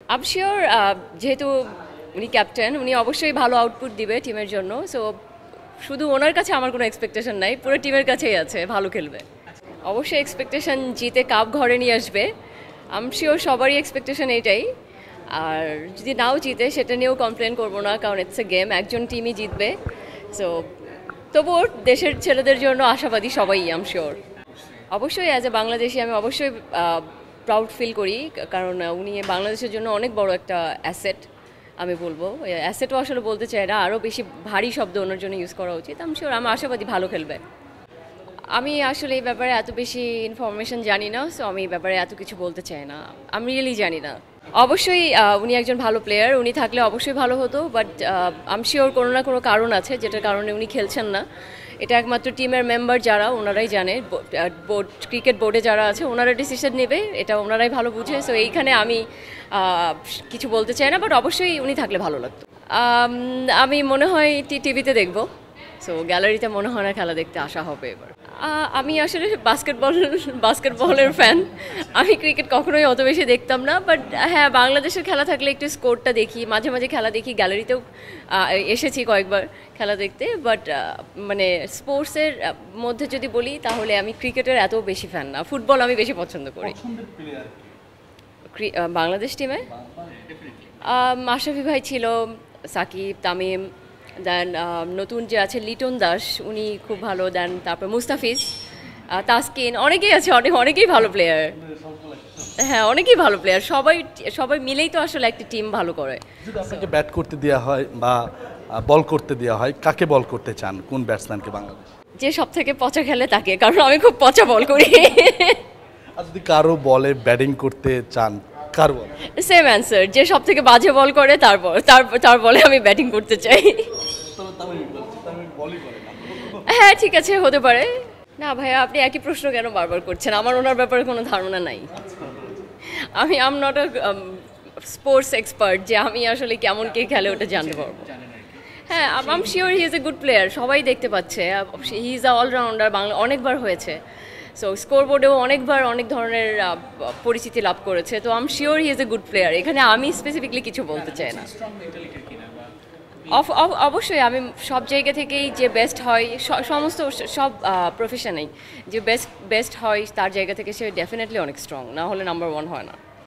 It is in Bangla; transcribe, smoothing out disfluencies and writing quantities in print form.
আম শিওর যেহেতু উনি ক্যাপ্টেন, উনি অবশ্যই ভালো আউটপুট দিবে টিমের জন্য। সো শুধু ওনার কাছে আমার কোনো এক্সপেকটেশন নাই, পুরো টিমের কাছেই আছে ভালো খেলবে। অবশ্যই এক্সপেকটেশন জিতে কাপ ঘরে নিয়ে আসবে। আম শিওর সবারই এক্সপেকটেশন এইটাই। আর যদি নাও জিতে সেটা নিয়েও কমপ্লেন করবো না, কারণ ইটস এ গেম, একজন টিমই জিতবে। সো তবুও দেশের ছেলেদের জন্য আশাবাদী সবাই, আম শিওর। অবশ্যই অ্যাজ এ বাংলাদেশি আমি অবশ্যই প্রাউড ফিল করি, কারণ উনি বাংলাদেশের জন্য অনেক বড় একটা অ্যাসেট। আমি বলবো অ্যাসেটও আসলে বলতে চাই না, আরও বেশি ভারী শব্দ ওনার জন্য ইউজ করা উচিত। আমি শিওর, আমি আশাবাদী ভালো খেলবে। আমি আসলে এই ব্যাপারে এত বেশি ইনফরমেশন জানি না, সো আমি এই ব্যাপারে এত কিছু বলতে চাই না, আমি রিয়েলি জানি না। অবশ্যই উনি একজন ভালো প্লেয়ার, উনি থাকলে অবশ্যই ভালো হতো, বাট আম শিওর কোনো না কোনো কারণ আছে যেটার কারণে উনি খেলছেন না। এটা একমাত্র টিমের মেম্বার যারা, ওনারাই জানে। বোর্ড, ক্রিকেট বোর্ডে যারা আছে ওনারা ডিসিশন নেবে, এটা ওনারাই ভালো বুঝে। সো এইখানে আমি কিছু বলতে চাই না, বাট অবশ্যই উনি থাকলে ভালো লাগতো। আমি মনে হয় টিভিতে দেখবো। সো গ্যালারিতে মনে হয় না খেলা দেখতে আসা হবে এবার। আমি আসলে বাস্কেটবলের ফ্যান। আমি ক্রিকেট কখনোই অত বেশি দেখতাম না, বাট হ্যাঁ, বাংলাদেশের খেলা থাকলে একটু স্কোরটা দেখি, মাঝে মাঝে খেলা দেখি। গ্যালারিতেও এসেছি কয়েকবার খেলা দেখতে, বাট মানে স্পোর্টসের মধ্যে যদি বলি তাহলে আমি ক্রিকেটের এত বেশি ফ্যান না, ফুটবল আমি বেশি পছন্দ করি। বাংলাদেশ টিমে মাশরাফি ভাই ছিল, সাকিব, তামিম, দেন নতুন যে আছে লিটন দাস, উনি খুব ভালো। দেন তারপর মুস্তাফিজ, তাসকিন, অনেকেই আছে, অনেকেই ভালো প্লেয়ার। হ্যাঁ, অনেকেই ভালো প্লেয়ার, সবাই সবাই মিলেই তো আসলে একটা টিম ভালো করে। যদি আপনাকে ব্যাট করতে দেওয়া হয় বা বল করতে দেওয়া হয়, কাকে বল করতে চান, কোন ব্যাটসম্যানকে বাংলাদেশ? যে সব থেকে পচা খেলে তাকে, কারণ আমি খুব পচা বল করি। আর যদি কারো বলে ব্যাটিং করতে চান, কার বল? সেম অ্যান্সার, যে সব থেকে বাজে বল করে তার বলে আমি ব্যাটিং করতে চাই। হ্যাঁ, ঠিক আছে, হতে পারে। না ভাইয়া, আপনি একই প্রশ্ন কেন বারবার করছেন? আমার ওনার ব্যাপারে কোনো ধারণা নাই। I'm not a sports expert যে আমি আসলে কেমন কে খেলে ওটা জানতে পারবো। হ্যাঁ, I'm sure he is a good player, সবাই দেখতে পাচ্ছে। He is a allrounder, Bangla অনেকবার হয়েছে। সো স্কোরবোর্ডেও অনেকবার অনেক ধরনের পরিচিতি লাভ করেছে। তো I'm sure he is a good player, এখানে আমি স্পেসিফিকলি কিছু বলতে চাই না। অবশ্যই আমি সব জায়গা থেকেই যে বেস্ট হয়, সমস্ত সব প্রফেশনেই যে বেস্ট হয় তার জায়গা থেকে সে ডেফিনেটলি অনেক স্ট্রং, না হলে নাম্বার ওয়ান হয় না।